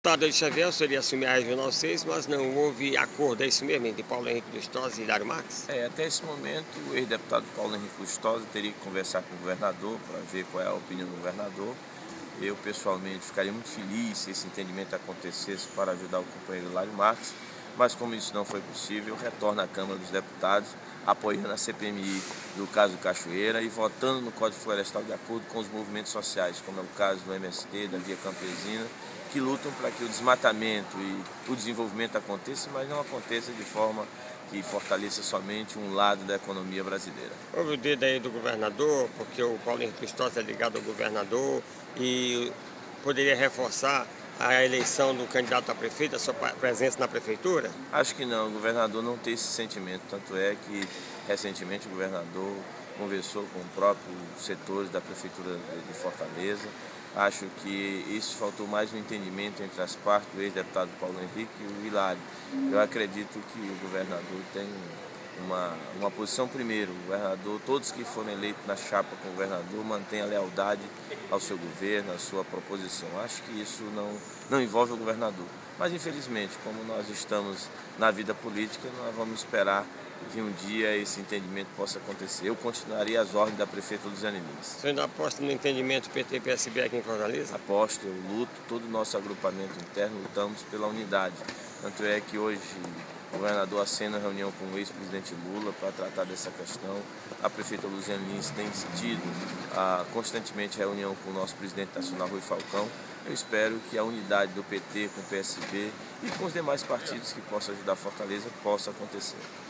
deputado Edir Xavier, o senhor ia assumir a Regional 6, mas não houve acordo, é isso mesmo, entre Paulo Henrique Lustosa e Hilário Marques? Até esse momento, o ex-deputado Paulo Henrique Lustosa teria que conversar com o governador para ver qual é a opinião do governador. Eu, pessoalmente, ficaria muito feliz se esse entendimento acontecesse para ajudar o companheiro Hilário Marques, mas como isso não foi possível, retorno à Câmara dos Deputados, apoiando a CPMI do caso Cachoeira e votando no Código Florestal de acordo com os movimentos sociais, como é o caso do MST, da Via Campesina, que lutam para que o desmatamento e o desenvolvimento aconteça, mas não aconteça de forma que fortaleça somente um lado da economia brasileira. Houve o dedo aí do governador, porque o Paulo Henrique Lustosa é ligado ao governador e poderia reforçar a eleição do candidato a prefeito, a sua presença na prefeitura? Acho que não, o governador não tem esse sentimento, tanto é que recentemente o governador conversou com os próprios setores da prefeitura de Fortaleza. Acho que isso faltou mais um entendimento entre as partes do ex-deputado Paulo Henrique e o Hilário. Eu acredito que o governador tem uma posição primeiro. O governador, todos que foram eleitos na chapa com o governador, mantêm a lealdade ao seu governo, à sua proposição. Acho que isso não envolve o governador. Mas, infelizmente, como nós estamos na vida política, nós vamos esperar que um dia esse entendimento possa acontecer. Eu continuaria às ordens da prefeita Luziane Lins. O senhor ainda aposta no entendimento PT-PSB aqui em Fortaleza? Aposto, eu luto, todo o nosso agrupamento interno lutamos pela unidade. Tanto é que hoje o governador acena reunião com o ex-presidente Lula para tratar dessa questão. A prefeita Luziane Lins tem tido constantemente reunião com o nosso presidente nacional, Rui Falcão. Eu espero que a unidade do PT com o PSB e com os demais partidos que possam ajudar a Fortaleza possa acontecer.